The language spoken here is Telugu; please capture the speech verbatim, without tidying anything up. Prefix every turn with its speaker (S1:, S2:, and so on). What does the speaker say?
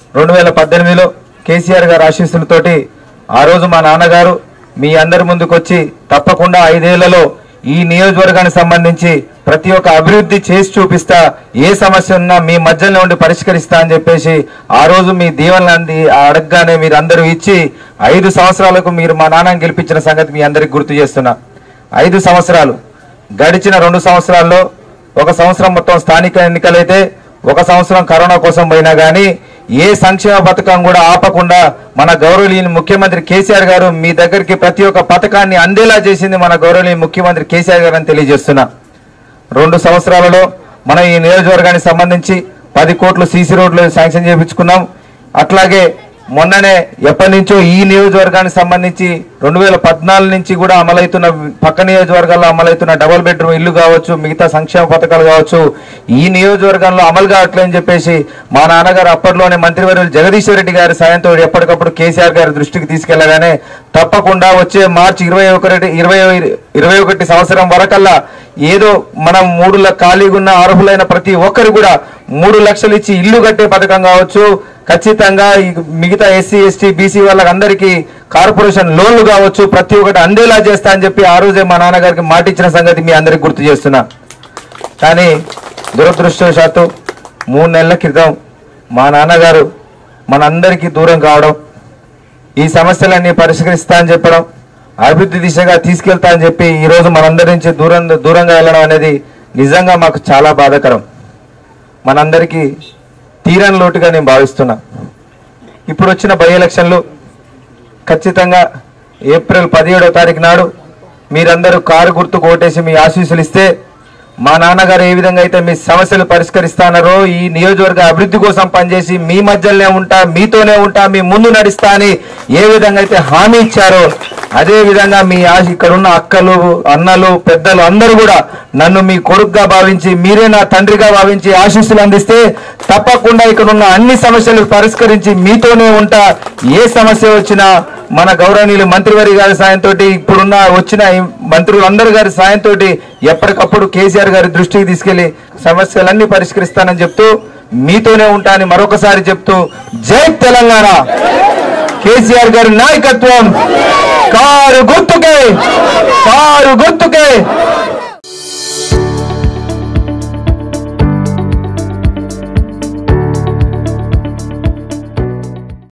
S1: రెండు వేల పద్దెనిమిదిలో కేసీఆర్ గారి ఆశీస్సులతోటి ఆ రోజు మా నాన్నగారు మీ అందరి ముందుకు వచ్చి తప్పకుండా ఐదేళ్లలో ఈ నియోజకవర్గానికి సంబంధించి ప్రతి ఒక్క అభివృద్ధి చేసి చూపిస్తా, ఏ సమస్య ఉన్నా మీ మధ్యలో ఉండి పరిష్కరిస్తా అని చెప్పేసి ఆ రోజు మీ దీవెనలు అడగగానే మీరు అందరూ ఇచ్చి ఐదు సంవత్సరాలకు మీరు మా నాన్నని గెలిపించిన సంగతి మీ అందరికి గుర్తు చేస్తున్నా. ఐదు సంవత్సరాలు గడిచిన రెండు సంవత్సరాల్లో ఒక సంవత్సరం మొత్తం స్థానిక ఎన్నికలైతే ఒక సంవత్సరం కరోనా కోసం పోయినా కానీ ఏ సంక్షేమ పథకం కూడా ఆపకుండా మన గౌరవనీయ ముఖ్యమంత్రి కేసీఆర్ గారు మీ దగ్గరికి ప్రతి ఒక్క పథకాన్ని అందేలా చేసింది మన గౌరవనీయ ముఖ్యమంత్రి కేసీఆర్ గారు అని తెలియజేస్తున్నా. రెండు సంవత్సరాలలో మనం ఈ నియోజకవర్గానికి సంబంధించి పది కోట్లు సీసీ రోడ్లు శాంక్షన్ చేయించుకున్నాం. అట్లాగే మొన్ననే ఎప్పటి నుంచో ఈ నియోజకవర్గానికి సంబంధించి రెండు వేల పద్నాలుగు నుంచి కూడా అమలవుతున్న పక్క నియోజకవర్గాల్లో అమలవుతున్న డబుల్ బెడ్రూమ్ ఇల్లు కావచ్చు, మిగతా సంక్షేమ పథకాలు కావచ్చు, ఈ నియోజకవర్గంలో అమలు కావట్లేదని చెప్పేసి మా నాన్నగారు అప్పట్లోనే మంత్రివర్యులు జగదీశ్వర్ రెడ్డి గారి సాయంతో ఎప్పటికప్పుడు కేసీఆర్ గారి దృష్టికి తీసుకెళ్లగానే తప్పకుండా వచ్చే మార్చి ఇరవై ఒకటి ఇరవై ఇరవై ఒకటి సంవత్సరం వరకల్లా ఏదో మనం మూడు ఖాళీగా ఉన్న అర్హులైన ప్రతి ఒక్కరు కూడా మూడు లక్షలు ఇచ్చి ఇల్లు కట్టే పథకం కావచ్చు, ఖచ్చితంగా మిగతా ఎస్సీ ఎస్టీ బీసీ వాళ్ళకందరికీ కార్పొరేషన్ లోన్లు కావచ్చు, ప్రతి ఒక్కటి అందేలా చేస్తా అని చెప్పి ఆ రోజే మా నాన్నగారికి మాట ఇచ్చిన సంగతి మీ అందరికి గుర్తు చేస్తున్నా. కానీ దురదృష్టవశాత్తు మూడు నెలల క్రితం మా నాన్నగారు మనందరికీ దూరం కావడం, ఈ సమస్యలన్నీ పరిష్కరిస్తా అని చెప్పడం, అభివృద్ధి దిశగా తీసుకెళ్తా అని చెప్పి ఈరోజు మనందరి నుంచి దూరం దూరంగా వెళ్ళడం అనేది నిజంగా మాకు చాలా బాధాకరం. మనందరికీ తీరని లోటుగా నేను భావిస్తున్నా. ఇప్పుడు వచ్చిన బై ఎలక్షన్లు ఖచ్చితంగా ఏప్రిల్ పదిహేడో తారీఖు నాడు మీరందరూ కారు గుర్తుకు ఓటేసి మీ ఆశీస్సులు ఇస్తే మా నాన్నగారు ఏ విధంగా అయితే మీ సమస్యలు పరిష్కరిస్తానో, ఈ నియోజకవర్గ అభివృద్ధి కోసం పనిచేసి మీ మధ్యలోనే ఉంటా, మీతోనే ఉంటా, మీ ముందు నడుస్తా అని ఏ విధంగా అయితే హామీ ఇచ్చారో అదే విధంగా మీ ఆశ ఇక్కడ ఉన్న అక్కలు అన్నలు పెద్దలు అందరూ కూడా నన్ను మీ కొడుకుగా భావించి మీరే నా తండ్రిగా భావించి ఆశీస్సులు అందిస్తే తప్పకుండా ఇక్కడ ఉన్న అన్ని సమస్యలు పరిష్కరించి మీతోనే ఉంటా. ఏ సమస్య వచ్చినా మన గౌరవనీయులు మంత్రివర్య గారి సాయంతో ఇప్పుడున్న వచ్చిన మంత్రులందరి గారి సాయంతో ఎప్పటికప్పుడు కేసీఆర్ గారి దృష్టికి తీసుకెళ్లి సమస్యలన్నీ పరిష్కరిస్తానని చెప్తూ మీతోనే ఉంటా అని మరొకసారి చెప్తూ జై తెలంగాణ. కేసీఆర్ గారి నాయకత్వం, కారు గుర్తుకే, కారు గుర్తుకే.